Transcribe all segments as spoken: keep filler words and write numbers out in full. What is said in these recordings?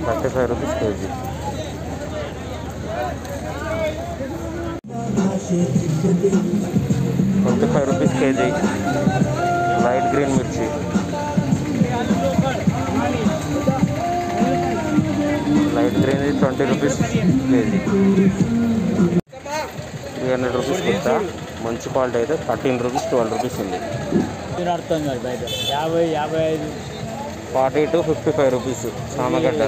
Thirty five rupees KG. Twenty five rupees KG light green మిర్చి. Light green twenty rupees KG. Three hundred rupees kurta మంచి quality అయితే thirteen rupees twelve rupees ఉంది. యాభై యాభై ఐదు forty to fifty five rupees. సామగడ్డ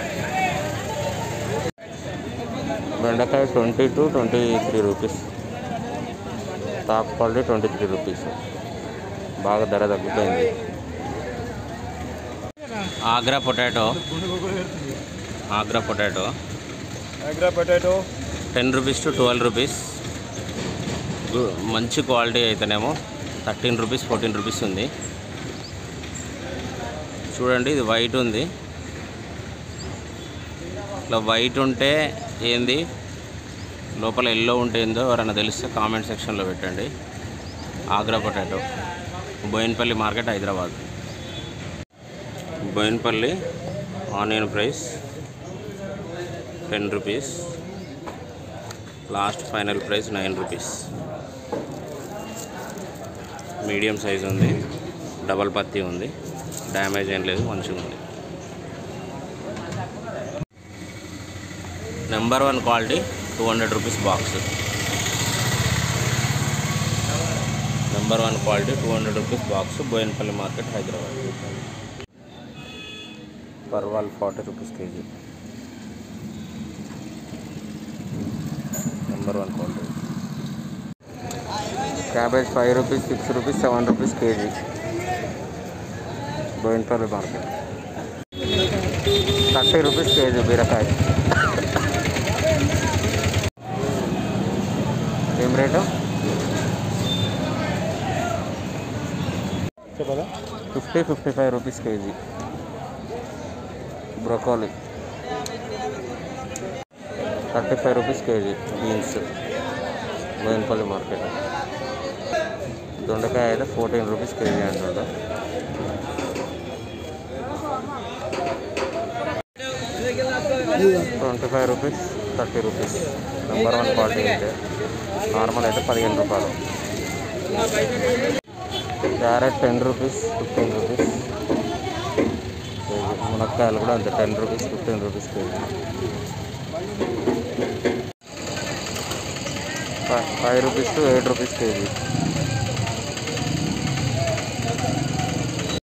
బెండకాయ twenty to twenty three rupees. Top quality twenty three rupees. బాగా ధర తగ్గిపోయింది. Agra potato Agra potato Agra potato ten rupees to twelve rupees. మంచి క్వాలిటీ అయితేనేమో థర్టీన్ రూపీస్ ఫోర్టీన్ రూపీస్ ఉంది. చూడండి ఇది వైట్ ఉంది. ఇట్లా వైట్ ఉంటే ఏంది, లోపల ఎల్లో ఉంటే ఏందో ఎవరైనా తెలిస్తే కామెంట్ సెక్షన్లో పెట్టండి. Agra potato, Bowenpally market, Hyderabad. Bowenpally onion price ten rupees. Last final price nine rupees. Medium size ఉంది, డబల్ పత్తి ఉంది, డ్యామేజ్ ఏం లేదు, మంచిగా ఉంది. Number one quality two hundred rupees box. Number one quality two hundred rupees box, Bowenpally market, Hyderabad. పర్వాల్ forty rupees KG. Number one quality. Cabbage five rupees six rupees seven rupees KG, Bowenpally market. Thirty rupees KG బీరకాయ. ఏం rate? చెప్పదా? Fifty fifty five rupees KG. Broccoli thirty five rupees KG. Beans, Bowenpally market. దొండకాయ అయితే fourteen rupees KG అంటుంటా. Twenty five rupees thirty rupees. Number one quality అయితే normal అయితే పదిహేను రూపాయలు. Carrot ten rupees fifteen rupees KG. మునక్కాయలు కూడా అంతే, ten rupees fifteen rupees KG. Five rupees to eight rupees KG.